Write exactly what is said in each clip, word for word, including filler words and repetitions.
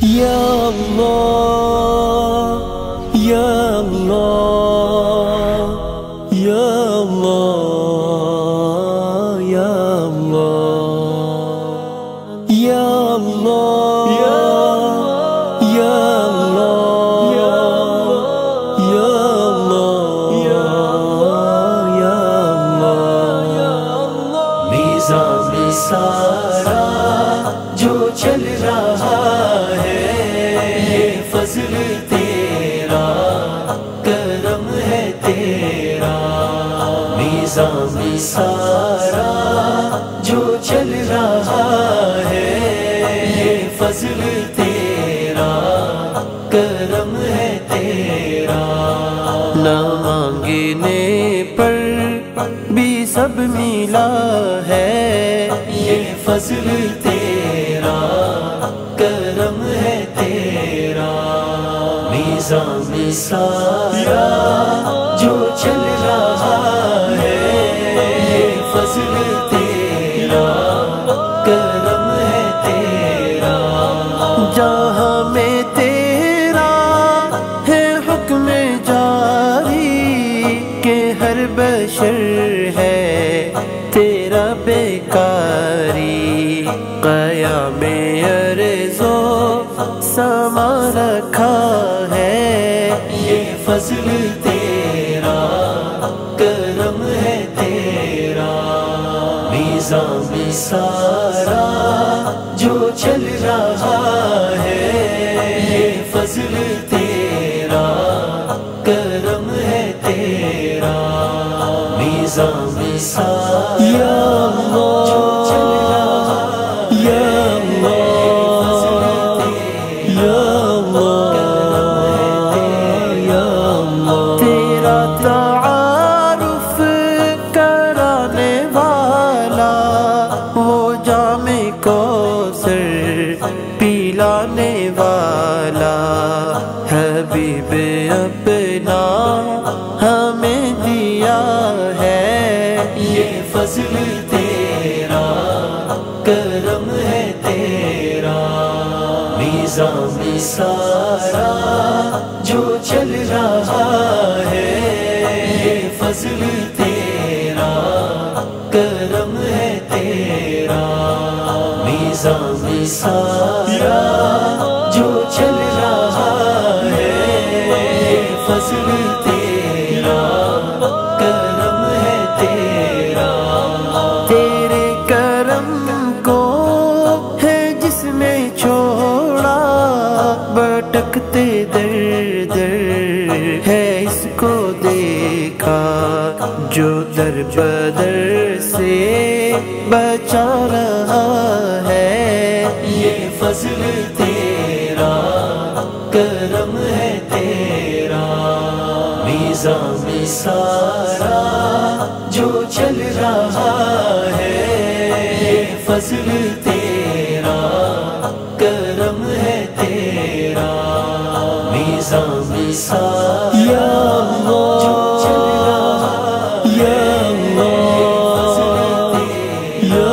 یا اللہ یا اللہ یا اللہ یا اللہ یا اللہ یا اللہ یا اللہ یا اللہ نظام سارا جو چل رہا ہے یہ فضل تیرا کرم ہے تیرا نظام سارا جو چل رہا ہے یہ فضل تیرا کرم ہے تیرا نہ مانگنے پر بھی سب ملا ہے یہ فضل تیرا کرم ہے تیرا نظام سارا جو چل رہا ہے یہ فضل تیرا کرم ہے تیرا جہاں میں تیرا ہے حکم جاری کہ ہر بشر ہے تیرا بیکاری قیام عرض و سما رکھا ہے یہ فضل تیرا کرم ہے تیرا نظام سارا جو چل رہا ہے یہ فضل تیرا کرم ہے تیرا نظام سارا یا اللہ یا اللہ یا اللہ یا اللہ تیرا تعارف کرانے والا وہ جام کوثر پلانے والا حبیب اپنا ہمیں دیا ہے یہ فضل تیرا کرم ہے تیرا نظام سارا جو چل رہا ہے یہ فضل تیرا کرم ہے تیرا نظام سارا جو چل رہا ہے یہ فضل تیرا کرم ہے تیرا تیرے کرم کو ہے جس میں چھوڑا بھٹکتے در در ہے اس کو دیکھا جو در بدر سے بچا رہا ہے یہ فضل تیرا کرم ہے تیرا نظام سارا جو چل رہا ہے یہ فضل تیرا کرم ہے تیرا نظام سارا یا اللہ جو چل رہا یا اللہ یا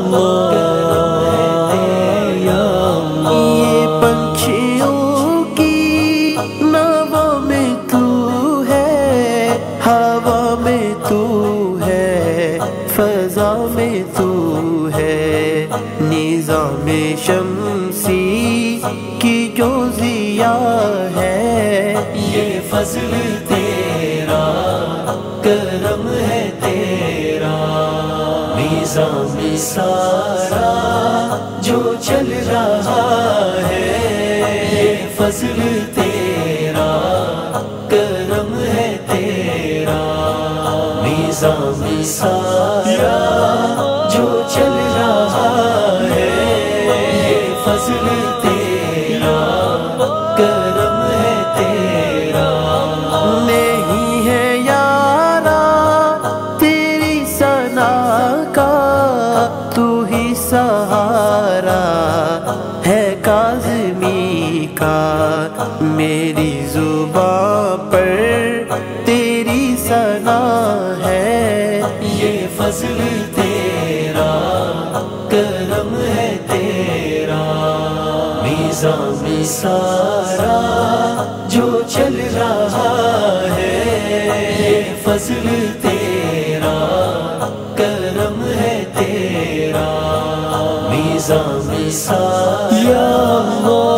اللہ یا اللہ یہ پنچھیوں کی نوا میں تو ہے ہوا میں تو ہے فضا میں تو ہے نظام شمسی کی جو ضیاء ہے یہ فضل تیرا کرم ہے تیرا نظام سارا جو چل رہا ہے یہ فضل تیرا کرم ہے تیرا نظام سارا جو چل رہا ہے یہ فضل تیرا کرم ہے تیرا نہیں ہے یارا تیری ثنا کا تو ہی سہارا ہے کاظمی کا میری زبان پر تیری ثنا ہے یہ فضل تیرا کرم ہے تیرا نظام نظام سارا جو چل رہا ہے یہ فضل تیرا کرم ہے تیرا نظام سارا یا اللہ